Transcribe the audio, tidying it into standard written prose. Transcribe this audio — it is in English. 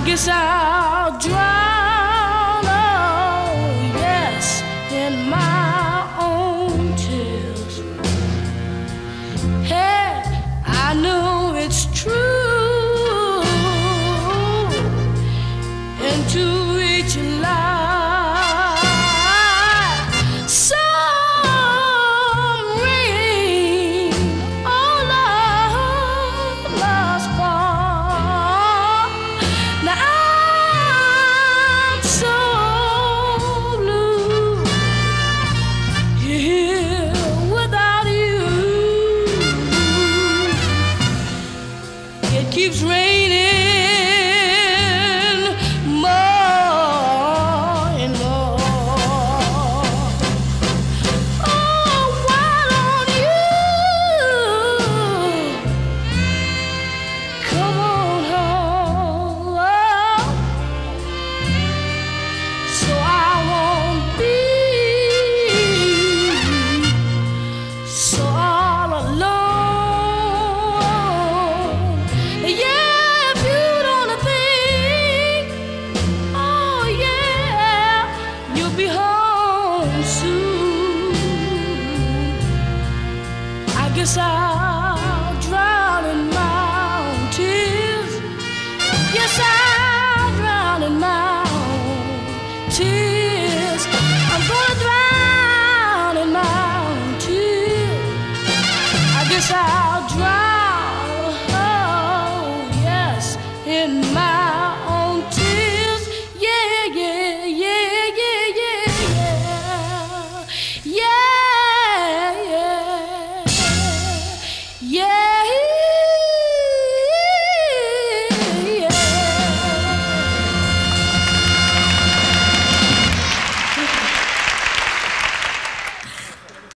guess I'll drown, oh yes, in my own tears. Hey, I know it's true, and to reach a light, some rain, oh love must fall. Now I'm so blue here without you. It keeps raining more and more. Oh, why don't you come on home, so I won't be so all alone. Yeah, if you don't think, oh yeah, you'll be home soon. I guess I'll drown in my own tears. Yes, I'll drown in my own tears. I'm gonna drown in my own tears. I guess I'll drown, oh yes, in my own tears. Yeah, yeah, yeah, yeah, yeah, yeah, yeah, yeah, yeah.